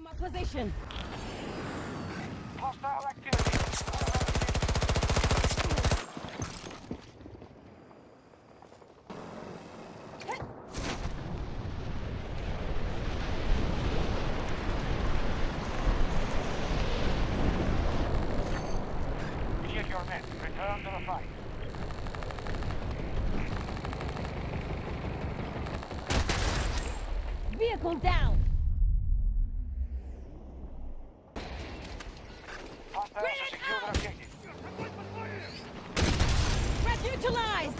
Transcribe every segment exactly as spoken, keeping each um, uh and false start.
my position. Hostile activity. Check your men. Return to the fight. Vehicle down. Hostiles to secure the objective. Threat neutralized.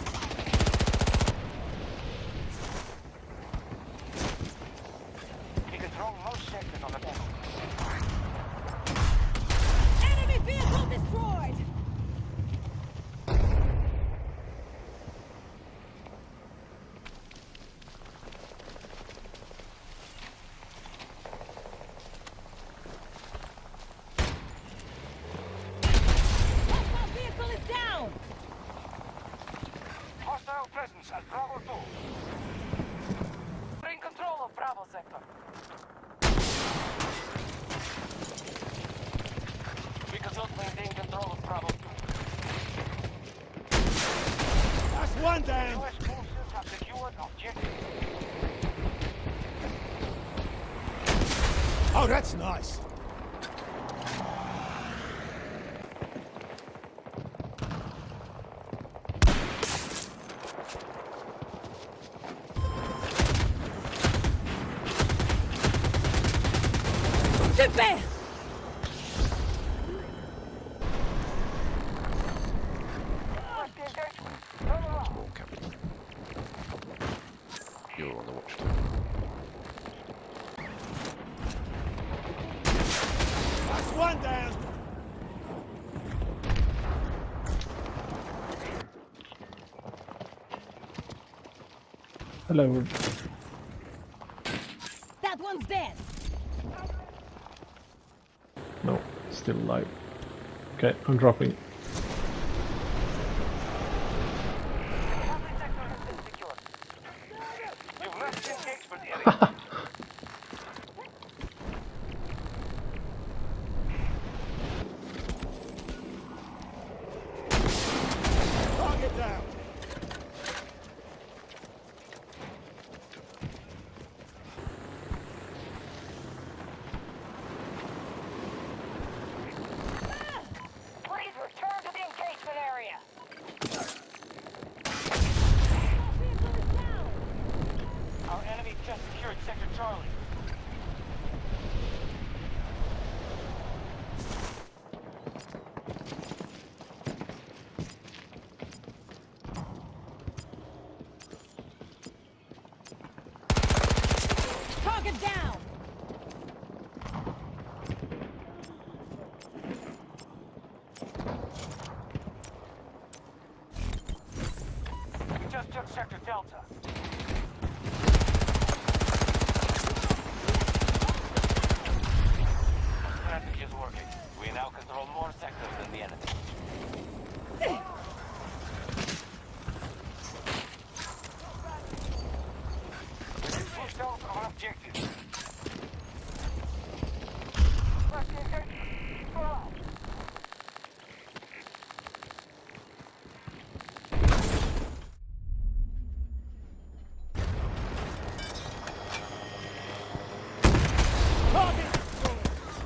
We control most sectors on the battle. Enemy vehicle destroyed. Hostile vehicle is down. Hostile presence at Bravo two. We're in control of Bravo sector. We cannot maintain control of Bravo two. That's one down. U S forces have secured objective. Oh, that's nice. Super. More capital. You're on the watchtower. That's one down. Hello. That one's dead. No, still alive. Okay, I'm dropping. Every sector has been secured. You've left the engagement area. Target down. Please return to the engagement area. Vehicle is down. Our enemy just secured Sector Charlie. Target down. We just took Sector Delta. Strategy is working. We now control more sectors than the enemy. Pushed out our objective. Left the engagement. Go out. Target destroyed.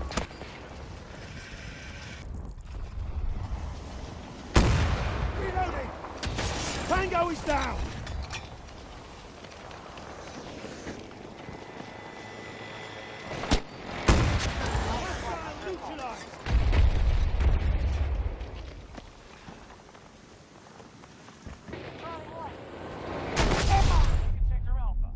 Reloading. Tango is down. Hostile neutralized. Sector Alpha.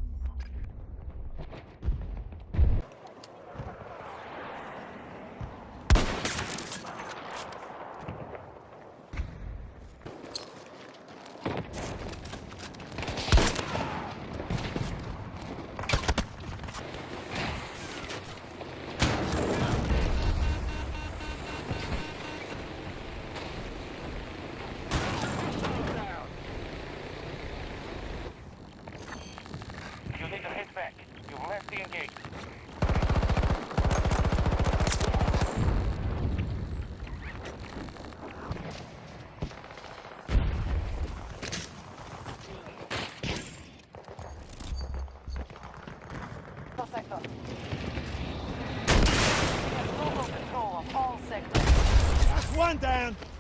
You need to head back. You've left the engagement. sector. We have total control of all sectors. That's one down.